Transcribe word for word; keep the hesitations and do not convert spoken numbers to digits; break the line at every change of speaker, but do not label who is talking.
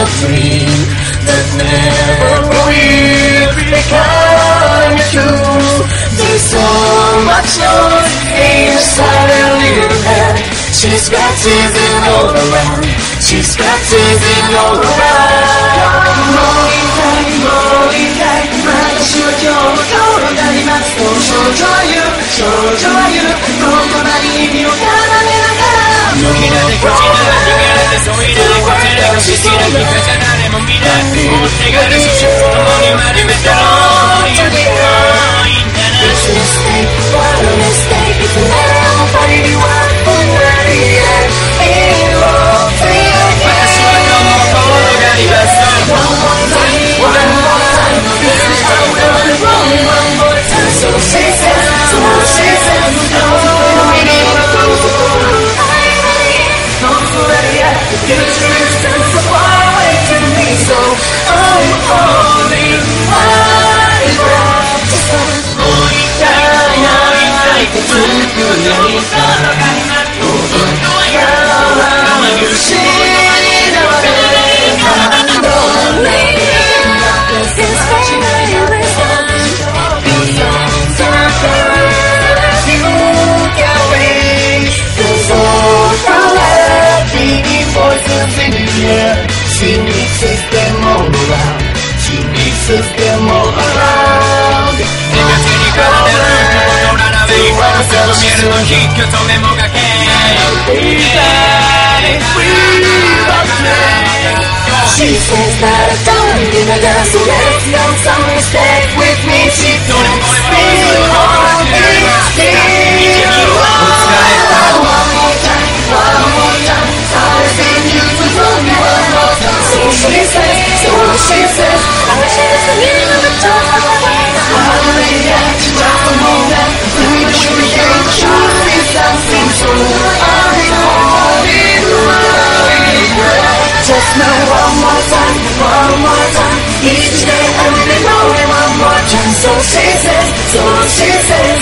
dream that never will become true. There's so much noise inside her little head. She's got teasing all around. She's got teasing all around. もう一回もう一回私は今日転がりますと少女は言う少女は言う言葉に意味を奏でながら
好きなで口なら逃げられてそういらないこちらが好きな聞かじゃ誰も見ない持ってがるし共に丸めたろうより多いんだな
It's a mistake, what a mistake. It's nobody be one for the end. In all three
私は今日も転がります
One more time, one more time. This is how we're gonna roll it one more time. So she says, so she says, no, we need to go. Don't let it out. The future is so far away from me. So I'm holding my breath. Just like 続くようにさ失われた Lonely is forever beyond the earth. You can reach the soul from happy voices in the air. She mixes them all around. She mixes them all around. 見えるの引きとメモがけ She says that I don't need a dance, so let's go some mistake with me. She don't feel all these things. One more time, one more time. Something you to do me one more time. So she says, so she says, I wish it was the middle of the top of the way. I'm really at you just a moment. Something so I'm holding my breath. Just now one more time, one more time. Each day I'm really rolling one more time. So she says, so she says.